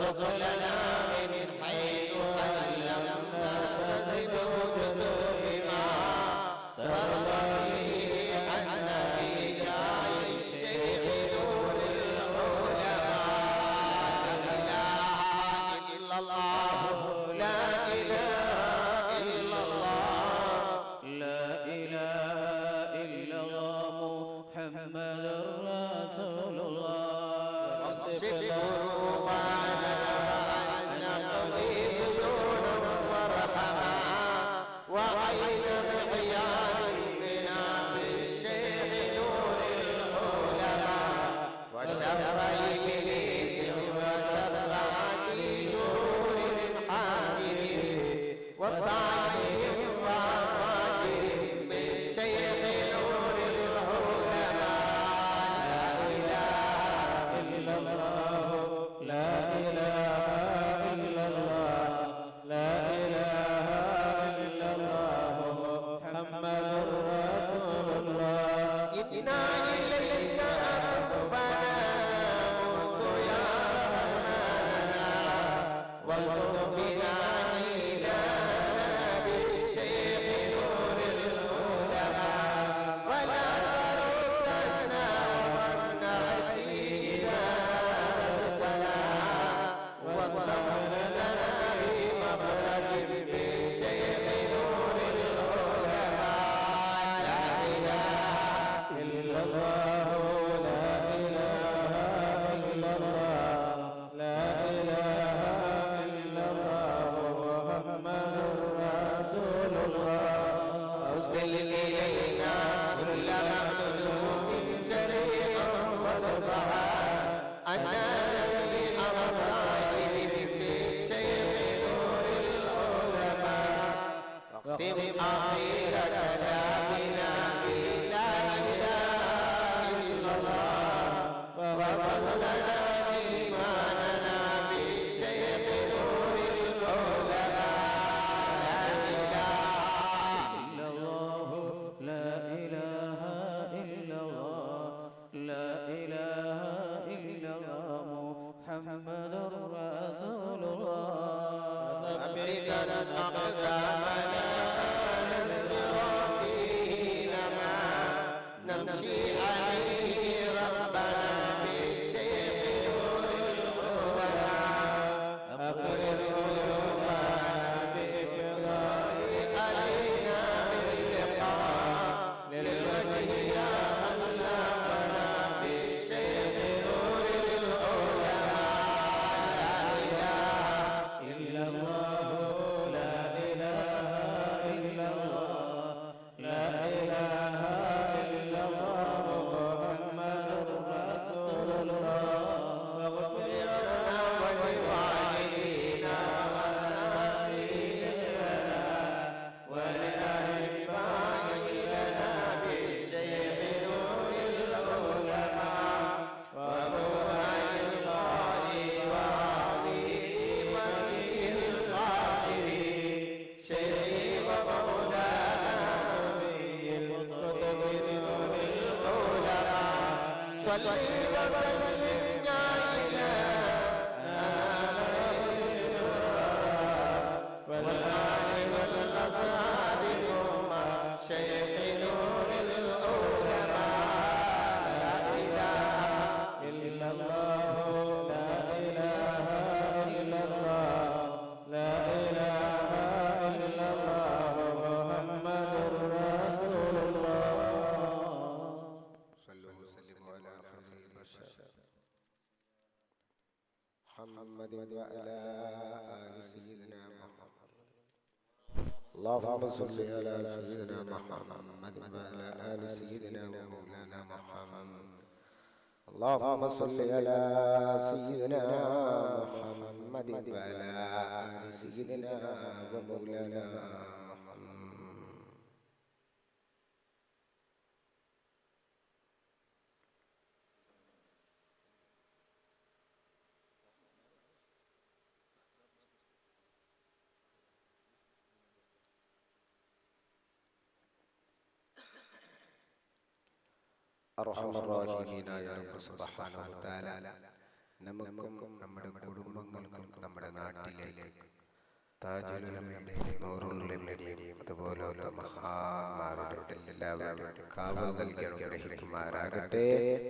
وارزق لنا من حيث لم نحتسب وجد بما ترضى به عنا بجاه الشيخ نور العلماء. لا إله إلا الله لا إله إلا الله محمد رسول الله. واصف قلوبنا أن نقضي ديونا وارحمها وعين بعيان بنا بالشيخ نور العلماء وشر إبليس وشر عدي شرور حاسد وصاحب وفاجر بالشيخ نور العلماء. لا إله إلا الله لا إله إلا الله لا إله إلا الله محمد رسول الله. إنا إليك أنفنا منذ يا رحمنا والقرب بنا إلهنا بالشيخ نور العلماء ولا تردنا وامنعتي إذا أردتنا واصطفنا بمخرج بالشيخ نور العلماء. لا إله إلا الله لا إله إلا الله لا إله إلا الله محمد رسول الله. أرسل إلينا كل مخلوق شريعا ودفعا أنا جميع مصائب بالشيخ نور العلماء. واختم أخير كلامنا بلا إله إلا الله وفضلنا إيماننا بالشيخ نور العلماء. لا إله إلا الله لا إله إلا الله محمد رسول الله. ثبت أقدامنا نما نمشي عليه ربنا بالشيخ نور العلماء. أقرر قلوبنا بإقرار علينا باللقاء للوجه يا خلاقنا بالشيخ نور العلماء. لا إله إلا الله لا إله إلا الله لا إله إلا الله محمد رسول الله. واغفر لنا ولوالدينا وأساتذتنا ولأئمتنا بالشيخ نور العلماء ومولاي القاضي وعلي ولي القادر شيخي ومولانا سمي القطب نور العلماء. صل وسلم يا إلهنا والآل والأصحاب مع شيخ نور العلماء. لا إله إلا الله لا إله إلا الله لا إله إلا الله محمد رسول الله. صلوا وسلموا على خير البشر محمد وعلى آل سيدنا محمد. اللهم صل على سيدنا محمد وعلى آل سيدنا ومولانا محمد. اللهم صل على سيدنا محمد وعلى آل سيدنا ومولانا محمد. അർഹമർ റഹീമീനായ റബ്ബ് സുബ്ഹാനഹു വ തആല നമുക്കും നമ്മുടെ കുടുംബങ്ങൾക്കും നമ്മുടെ നാട്ടിലേക്ക് താജുൽ ഉലമയുടെ നൂറുൽ ഉലമയുടെയും അതുപോലത്തെ മഹാന്മാരുടെ എല്ലാവരുടെയും കാവൽ നൽകി അനുഗ്രഹിക്കുമാറാകട്ടെ.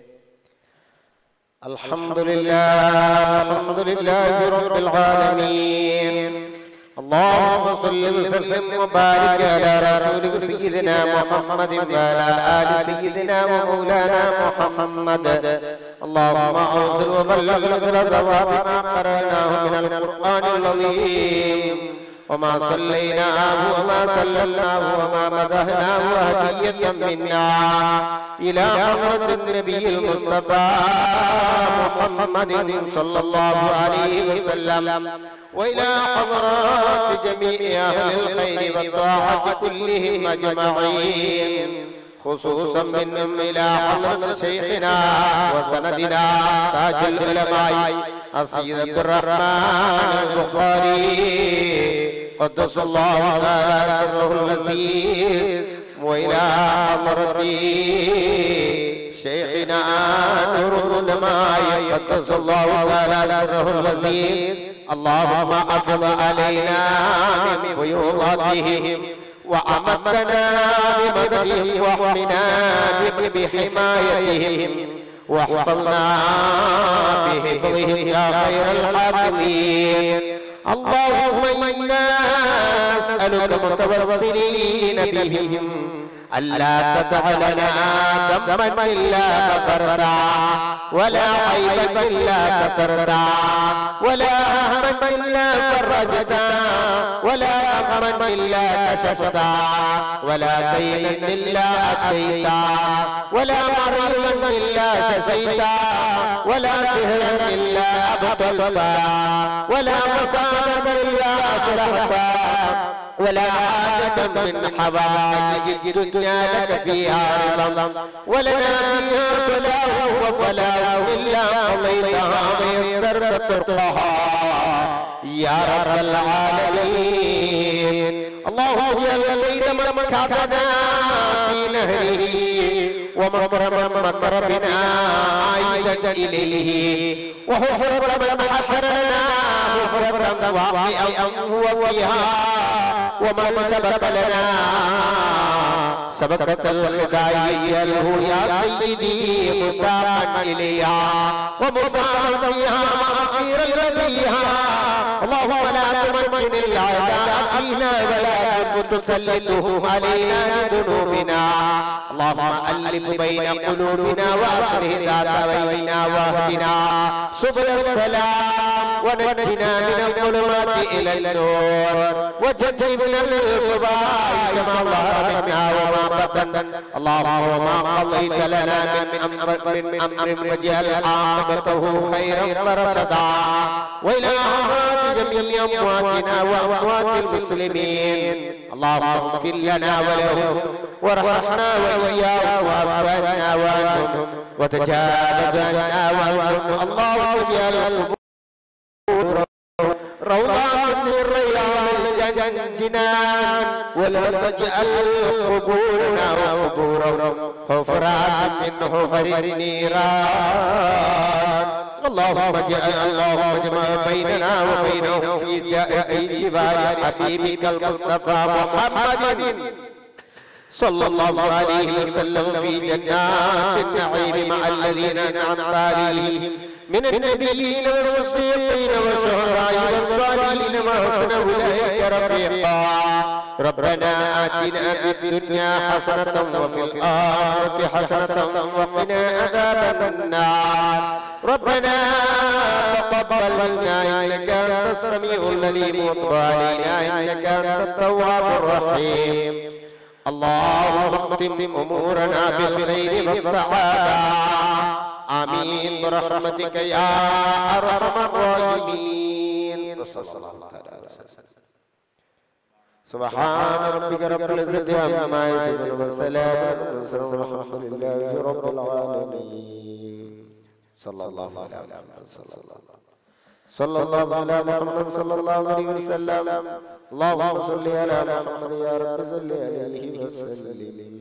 അൽഹംദുലില്ലാഹി റബ്ബിൽ ആലമീൻ. اللهم صل وسلم وبارك على رسولك سيدنا محمد وعلى آل سيدنا ومولانا محمد. اللهم أوصل وبلغ مثل ثواب ما قرأناه من القرآن العظيم وما صليناه وما سلمناه وما مدحناه هدية منا إلى حضرة النبي المصطفى محمد صلى الله عليه وسلم وإلى حضرات جميع أهل الخير والطاعة كلهم أجمعين، خصوصا منهم إلى حضرة شيخنا وسندنا تاج العلماء السيد عبد الرحمن البخاري قدس الله تعالى سره العزيز، وإلى حضرة شيخنا نور العلماء قدس الله تعالى سره العزيز. اللهم أفض علينا من فيوضاتهم وأمتنا بمددهم واحمنا بحمايتهم واحفظنا بحفظهم يا خير الحافظين. اللهم إنا نسألك متوسلين بهم ألا تدع لنا ذنبا إلا غفرته ولا عيبا إلا سترته ولا هما إلا فرجته ولا غما إلا كشفته ولا دينا إلا أتيته ولا مريضا إلا شفيته ولا سهرا إلا أبطلته ولا مصابا إلا أصلحته ولا حاجة من حوائج الدنيا لك فيها رضا ولنا فيها صلاح وفلاح إلا قضيتها ويسرت طرقها يا رب العالمين. اللهم اجعل كيد من كادنا في نهره ومكر من مكر بنا عائدا إليه وحفرة من حفرنا حفرة واقعا هو فيها ومن سبق لنا سبقة الخدايا له يا سيدي مساقا إليها ومساقا فيها معصير البيها. اللهم لا تمكن الأعداء فينا ولا تسلطهم علينا بذنوبنا. اللهم ألف بين قلوبنا وأصلح ذات بيننا واهدنا سبل السلام ونجنا من الظلمات إلى النور وجنبنا الفواحش ما ظهر منها وما بطن. اللهم وما قضيت لنا من أمر واجعل عاقبته خيرا ورشدا. وإلى جميع أمواتنا وأموات المسلمين اللهم اغفر لنا ولهم وارحمنا وإياهم وأبعدنا وعنهم وتجاوز عنا وعنهم. اللهم اجعل روضات من رياض الجنان ولا تجعل قبورنا وقبورهم حفرات من حفر النيران. اللهم اجمع بيننا وبينهم في جبال حبيبك المصطفى محمد صلى الله عليه وسلم في جنات النعيم مع الذين أنعمت عليهم من النبيين والصديقين والشهداء والصالحين وحسن أولئك رفيقا. ربنا آتنا في الدنيا حسنة وفي الآخرة حسنة وقنا عذاب النار. ربنا تقبل منا إنك أنت السميع العليم وتب علينا إنك أنت التواب الرحيم. اللهم اختم أمورنا بالخير والسعادة آمين برحمتك يا أرحم الراحمين. سبحان ربك رب العزة عما يصفون وسلام والحمد لله رب العالمين. صلى الله على محمد صلى الله على محمد صلى الله عليه وسلم. اللهم صل على محمد يا رب صل عليه وسلم.